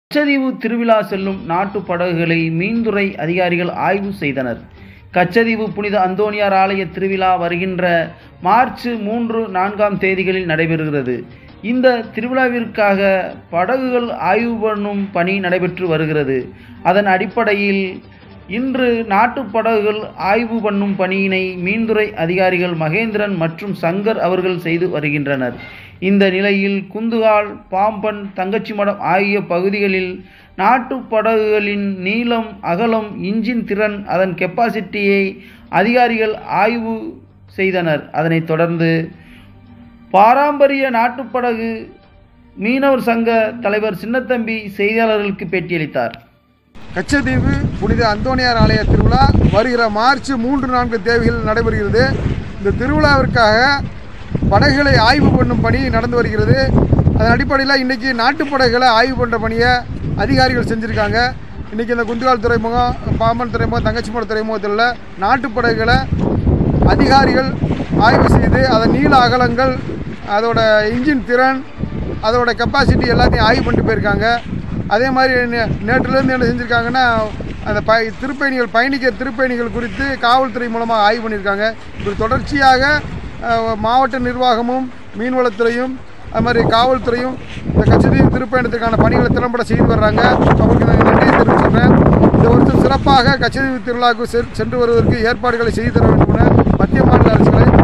கச்சதீவு திருவிழா செல்லும் நாட்டு படகுகளை மீன்துறை அதிகாரிகள் ஆய்வு செய்தனர். கச்சதீவு புனித அந்தோணியார் ஆலய திருவிழா வருகின்ற மார்ச் 3, 4 தேதிகளில் நடைபெறுகிறது. இந்த திருவிழாவிற்காக படகுகள் ஆய்வு பண்ணும் பணி நடைபெற்று வருகிறது. அதன் அடிப்படையில் இன்று நாட்டு படகுகள் ஆய்வு பண்ணும் பணியினை மீன்துறை அதிகாரிகள் மகேந்திரன் மற்றும் சங்கர் அவர்கள் செய்து வருகின்றனர். இந்த நிலையில் குந்துகால், பாம்பன், தங்கச்சிமடம் ஆகிய பகுதிகளில் நாட்டு படகுகளின் நீளம், அகலம், இன்ஜின் திறன், அதன் கெப்பாசிட்டியை அதிகாரிகள் ஆய்வு செய்தனர். அதனைத் தொடர்ந்து பாரம்பரிய நாட்டுப்படகு மீனவர் சங்க தலைவர் சின்னத்தம்பி செய்தியாளர்களுக்கு பேட்டியளித்தார். கச்சதீவு புனித அந்தோணியார் ஆலய திருவிழா வருகிற மார்ச் 3, 4 தேதிகளில் நடைபெறுகிறது. இந்த திருவிழாவிற்காக படகுகளை ஆய்வு பண்ணும் பணி நடந்து வருகிறது. அதன் அடிப்படையில் இன்றைக்கி நாட்டுப்படகுகளை ஆய்வு பண்ணுற பணியை அதிகாரிகள் செஞ்சுருக்காங்க. இன்றைக்கி இந்த குந்துகால் துறைமுகம், பாம்பன் துறைமுகம், தங்கச்சிமடம் துறைமுகத்தில் நாட்டுப்படகுகளை அதிகாரிகள் ஆய்வு செய்து அதன் நீள அகலங்கள், அதோட இன்ஜின் திறன், அதோட கெப்பாசிட்டி எல்லாத்தையும் ஆய்வு பண்ணிட்டு போயிருக்காங்க. அதே மாதிரி நேற்றுலேருந்து என்ன செஞ்சுருக்காங்கன்னா, அந்த திருப்பயணிகள் பயணிக்கிற திருப்பயணிகள் குறித்து காவல்துறை மூலமாக ஆய்வு பண்ணியிருக்காங்க. இது தொடர்ச்சியாக மாவட்ட நிர்வாகமும் மீன்வளத்துறையும் அது மாதிரி காவல்துறையும் இந்த கச்சதீவு திருப்பயணத்திற்கான பணிகளை திறம்பட செய்து வர்றாங்க. அவருக்கு நான் நன்றியை தெரிவிச்சுக்கிறேன். இந்த வருஷம் சிறப்பாக கச்சதீவு திருவிழாவுக்கு சென்று வருவதற்கு ஏற்பாடுகளை செய்து தர வேண்டும் என மத்திய மாநில அரசுகளை